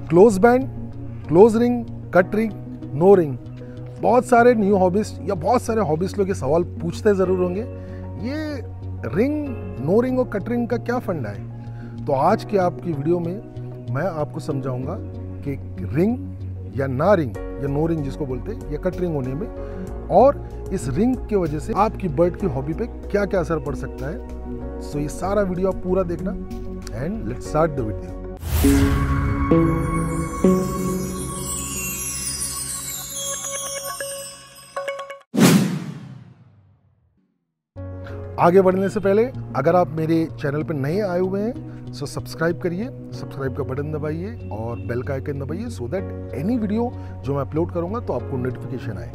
Close band, close ring, cut ring, no ring. बहुत सारे new hobbyist या बहुत सारे हॉबिस्ट लोग ये सवाल पूछते ज़रूर होंगे, ये रिंग, नो रिंग और कट रिंग का क्या फंडा है। तो आज की आपकी वीडियो में मैं आपको समझाऊंगा कि रिंग या ना रिंग या नो रिंग जिसको बोलते हैं या कट रिंग होने में, और इस रिंग की वजह से आपकी बर्ड की हॉबी पे क्या क्या असर पड़ सकता है। सो ये सारा वीडियो आप पूरा देखना and let's start the video. आगे बढ़ने से पहले अगर आप मेरे चैनल पर नए आए हुए हैं सो सब्सक्राइब करिए, सब्सक्राइब का बटन दबाइए और बेल का आइकन दबाइए सो दैट एनी वीडियो जो मैं अपलोड करूंगा तो आपको नोटिफिकेशन आए।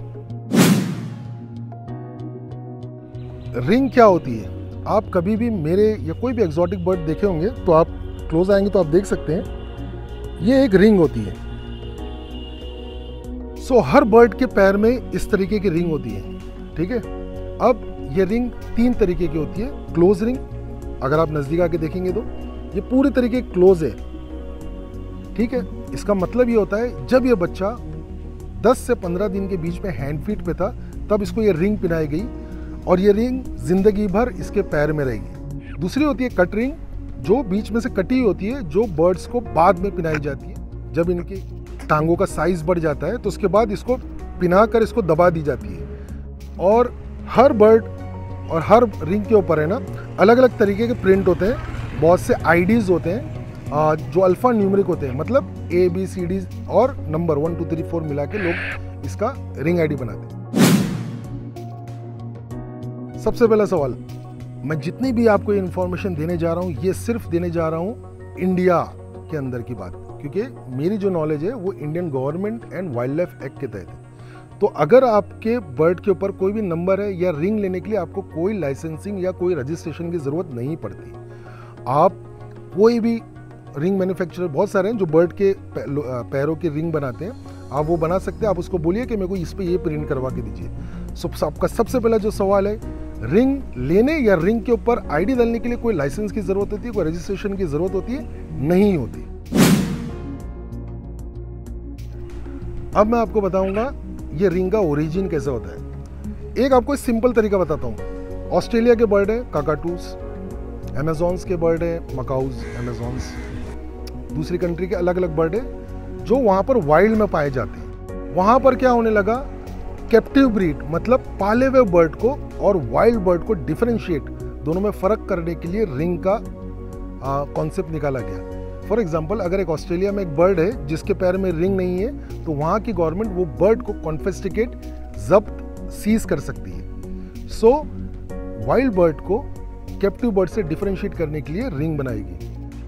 रिंग क्या होती है? आप कभी भी मेरे या कोई भी एक्सोटिक बर्ड देखे होंगे तो आप क्लोज आएंगे तो आप देख सकते हैं ये एक रिंग होती है। सो हर बर्ड के पैर में इस तरीके की रिंग होती है, ठीक है। अब ये रिंग तीन तरीके की होती है। क्लोज रिंग, अगर आप नजदीक आके देखेंगे तो ये पूरी तरीके क्लोज है, ठीक है। इसका मतलब ये होता है जब ये बच्चा 10 से 15 दिन के बीच में हैंड फीट पे था तब इसको ये रिंग पहनाई गई और ये रिंग जिंदगी भर इसके पैर में रहेगी। दूसरी होती है कट रिंग, जो बीच में से कटी होती है, जो बर्ड्स को बाद में पहनाई जाती है। जब इनकी टांगों का साइज बढ़ जाता है तो उसके बाद इसको पिना कर इसको दबा दी जाती है। और हर बर्ड और हर रिंग के ऊपर है ना अलग अलग तरीके के प्रिंट होते हैं, बहुत से आईडीज होते हैं जो अल्फा न्यूमेरिक होते हैं, मतलब ABCD और नंबर 1 2 3 4 मिला के लोग इसका रिंग आईडी बनाते हैं। सबसे पहला सवाल, मैं जितनी भी आपको इन्फॉर्मेशन देने जा रहा हूँ ये सिर्फ देने जा रहा हूँ इंडिया के अंदर की बात, क्योंकि मेरी जो नॉलेज है वो Indian government and wild life act के तहत है। तो अगर आपके बर्ड के ऊपर कोई भी नंबर है या रिंग लेने के लिए आपको कोई लाइसेंसिंग या कोई रजिस्ट्रेशन की ज़रूरत नहीं पड़ती। आप कोई भी रिंग मैन्युफैक्चरर बहुत सारे हैं जो बर्ड के पैरों की रिंग बनाते हैं, आप वो बना सकते हैं। आप उसको बोलिए कि मेरे को इस पे ये प्रिंट करवा के दीजिए। आपका सबसे पहला जो सवाल है, रिंग लेने या रिंग के ऊपर आईडी डालने के लिए कोई लाइसेंस की ज़रूरत होती है, कोई रजिस्ट्रेशन की ज़रूरत होती है? नहीं होती। अब मैं आपको बताऊंगा ये रिंग का ओरिजिन कैसे होता है। एक आपको सिंपल तरीका बताता हूँ। ऑस्ट्रेलिया के बर्ड है काकाटूस, अमेजॉन्स के बर्ड है मकाउज, अमेजॉन्स। दूसरी कंट्री के अलग अलग बर्ड है जो वहाँ पर वाइल्ड में पाए जाते हैं। वहाँ पर क्या होने लगा, कैप्टिव ब्रीड मतलब पाले हुए बर्ड को और वाइल्ड बर्ड को डिफरेंशिएट, दोनों में फ़र्क करने के लिए रिंग का कॉन्सेप्ट निकाला गया। फॉर एग्जाम्पल, अगर एक ऑस्ट्रेलिया में एक बर्ड है जिसके पैर में रिंग नहीं है तो वहाँ की गवर्नमेंट वो बर्ड को कॉन्फिस्टिकेट, जब्त, सीज कर सकती है। सो वाइल्ड बर्ड को कैप्टिव बर्ड से डिफरेंशिएट करने के लिए रिंग बनाएगी।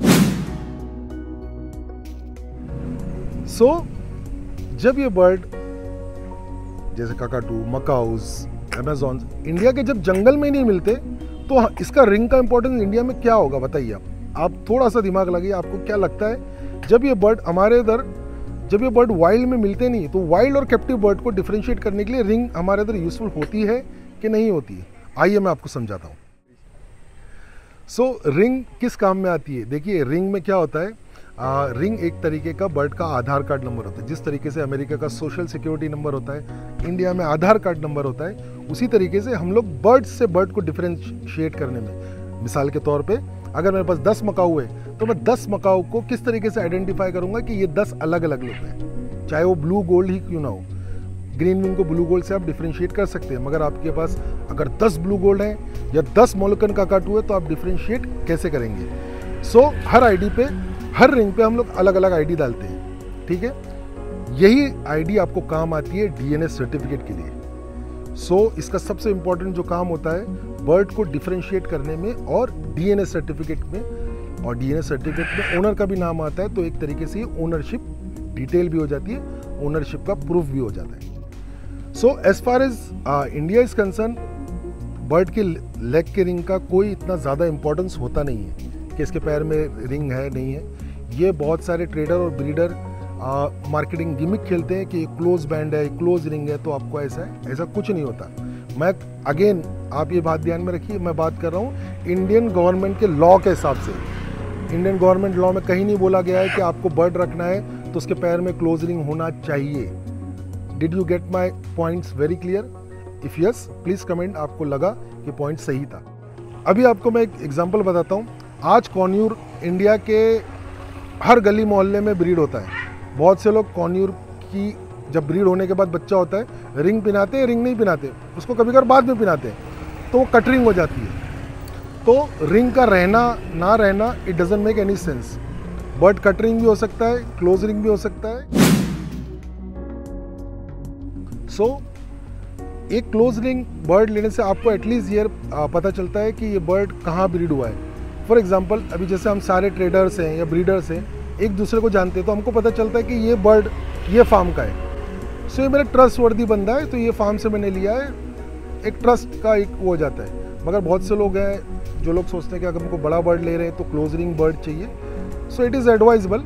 सो जब ये बर्ड जैसे काकाटू, मकाउज, अमेजॉन्स इंडिया के जब जंगल में नहीं मिलते तो इसका रिंग का इंपॉर्टेंस इंडिया में क्या होगा बताइए आप थोड़ा सा दिमाग लगाइए। आपको क्या लगता है जब ये बर्ड हमारे इधर, जब ये बर्ड वाइल्ड में मिलते नहीं तो वाइल्ड और कैप्टिव बर्ड को डिफरेंशिएट करने के लिए रिंग हमारे इधर यूजफुल होती है कि नहीं होती है? आइए मैं आपको समझाता हूँ। सो रिंग किस काम में आती है? देखिए रिंग में क्या होता है, रिंग एक तरीके का बर्ड का आधार कार्ड नंबर होता है। जिस तरीके से अमेरिका का सोशल सिक्योरिटी नंबर होता है, इंडिया में आधार कार्ड नंबर होता है, उसी तरीके से हम लोग बर्ड से बर्ड को डिफरेंशिएट करने में, मिसाल के तौर पे अगर मेरे पास 10 मकाऊ है तो मैं 10 मकाऊ को किस तरीके से आइडेंटिफाई करूंगा कि ये 10 अलग अलग लोग हैं, चाहे वो ब्लू गोल्ड ही क्यों ना हो। ग्रीन विंग को ब्लू गोल्ड से आप डिफरेंशिएट कर सकते हैं, मगर आपके पास अगर 10 ब्लू गोल्ड हैं या 10 मोलकन काकाटू है तो आप डिफरेंशिएट कैसे करेंगे? सो हर आईडी पे, हर रिंग पे हम लोग अलग अलग आईडी डालते हैं, ठीक है। यही आईडी आपको काम आती है DNA सर्टिफिकेट के लिए। सो इसका सबसे इंपॉर्टेंट जो काम होता है बर्ड को डिफरेंशिएट करने में और DNA सर्टिफिकेट में, और DNA सर्टिफिकेट में ओनर का भी नाम आता है तो एक तरीके से ओनरशिप डिटेल भी हो जाती है, ओनरशिप का प्रूफ भी हो जाता है। So as far as India is concerned, bird के लेग के रिंग का कोई इतना ज़्यादा इंपॉर्टेंस होता नहीं है कि इसके पैर में रिंग है नहीं है। ये बहुत सारे ट्रेडर और ब्रीडर मार्केटिंग गिमिक खेलते हैं कि क्लोज बैंड है, क्लोज रिंग है तो आपको ऐसा है, ऐसा कुछ नहीं होता। मैं अगेन, आप ये बात ध्यान में रखिए, मैं बात कर रहा हूँ इंडियन गवर्नमेंट के लॉ के हिसाब से। इंडियन गवर्नमेंट लॉ में कहीं नहीं बोला गया है कि आपको बर्ड रखना है तो उसके पैर में क्लोज रिंग होना चाहिए। Did you get my points very clear? If yes please comment आपको लगा कि पॉइंट सही था। अभी आपको मैं एक एग्जांपल बताता हूँ। आज कॉन्यूर इंडिया के हर गली मोहल्ले में ब्रीड होता है। बहुत से लोग कॉन्यूर की जब ब्रीड होने के बाद बच्चा होता है रिंग पिनाते हैं, रिंग नहीं पिनाते, उसको कभी कभार बाद में पिनाते हैं, तो वो कट रिंग हो जाती है। तो रिंग का रहना ना रहना it doesn't make any sense. Bird cut ring भी हो सकता है, क्लोज रिंग भी हो सकता है। सो एक क्लोज रिंग बर्ड लेने से आपको एटलीस्ट ये पता चलता है कि ये बर्ड कहाँ ब्रीड हुआ है। फॉर एग्जांपल अभी जैसे हम सारे ट्रेडर्स हैं या ब्रीडर्स हैं, एक दूसरे को जानते हैं, तो हमको पता चलता है कि ये बर्ड ये फार्म का है। सो ये मेरा ट्रस्ट वर्दी बंदा है, तो ये फार्म से मैंने लिया है। एक ट्रस्ट का एक वो हो जाता है। मगर बहुत से लोग हैं जो लोग सोचते हैं कि अगर हमको बड़ा बर्ड ले रहे हैं तो क्लोज रिंग बर्ड चाहिए। So it is advisable.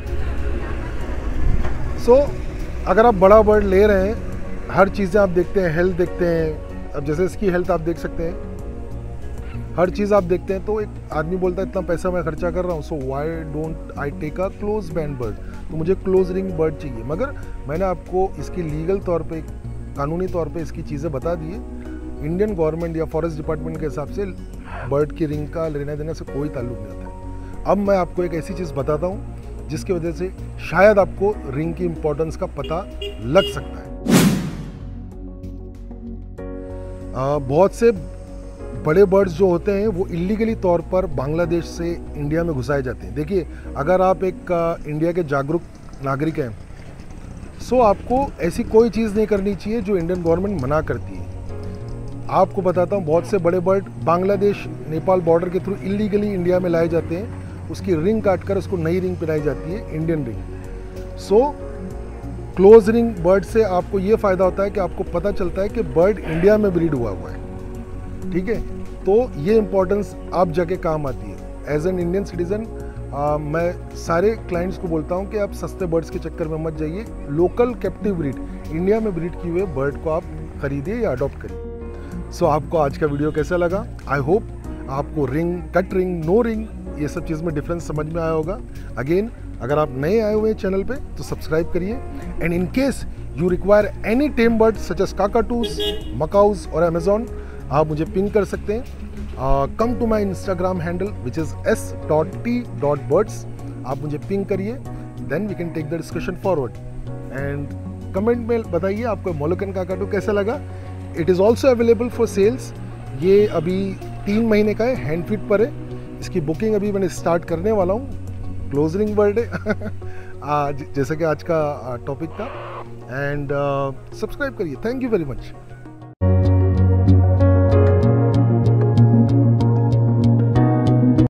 So अगर आप बड़ा बर्ड ले रहे हैं, हर चीज़ें आप देखते हैं, हेल्थ देखते हैं। अब जैसे इसकी हेल्थ आप देख सकते हैं, हर चीज़ आप देखते हैं। तो एक आदमी बोलता है इतना पैसा मैं खर्चा कर रहा हूँ, so why don't I take a close band bird, तो मुझे क्लोज रिंग बर्ड चाहिए। मगर मैंने आपको इसकी लीगल तौर पे, कानूनी तौर पे इसकी चीज़ें बता दी है। इंडियन गवर्नमेंट या फॉरेस्ट डिपार्टमेंट के हिसाब से बर्ड की रिंग का लेने देने से कोई ताल्लुक नहीं होता है। अब मैं आपको एक ऐसी चीज़ बताता हूँ जिसकी वजह से शायद आपको रिंग की इम्पोर्टेंस का पता लग सकता है। बहुत से बड़े बर्ड्स जो होते हैं वो इलीगली तौर पर बांग्लादेश से इंडिया में घुसाए जाते हैं। देखिए, अगर आप एक इंडिया के जागरूक नागरिक हैं, सो आपको ऐसी कोई चीज़ नहीं करनी चाहिए जो इंडियन गवर्नमेंट मना करती है। आपको बताता हूँ, बहुत से बड़े बर्ड बांग्लादेश नेपाल बॉर्डर के थ्रू इलीगली इंडिया में लाए जाते हैं। उसकी रिंग काट कर उसको नई रिंग पिलाई जाती है, Indian ring. So close ring bird से आपको ये फ़ायदा होता है कि आपको पता चलता है कि बर्ड इंडिया में ब्रीड हुआ है। ठीक है, तो ये इम्पोर्टेंस आप जाके काम आती है। एज एन इंडियन सिटीज़न मैं सारे क्लाइंट्स को बोलता हूँ कि आप सस्ते बर्ड्स के चक्कर में मत जाइए। लोकल कैप्टिव ब्रीड, इंडिया में ब्रीड किए हुए बर्ड को आप खरीदिए या अडॉप्ट करिए। सो आपको आज का वीडियो कैसा लगा? आई होप आपको ring, cut ring, no ring, ये सब चीज़ में डिफरेंस समझ में आया होगा। अगेन, अगर आप नए आए हुए हैं चैनल पे तो सब्सक्राइब करिए। And in case you require any tame bird such as cockatoos, macaws और अमेजॉन, आप मुझे पिंग कर सकते हैं। Come to my Instagram handle which is s.t.birds। आप मुझे पिंग करिए, then we can take the discussion forward. And comment में बताइए आपको मोलोकन काकाटू कैसा लगा। It is also available for sales. ये अभी 3 महीने का है, हैंड फीड पर है। इसकी बुकिंग अभी मैंने स्टार्ट करने वाला हूँ। क्लोज रिंग बर्ड है आज, जैसे कि आज का टॉपिक था। एंड सब्सक्राइब करिए। Thank you very much.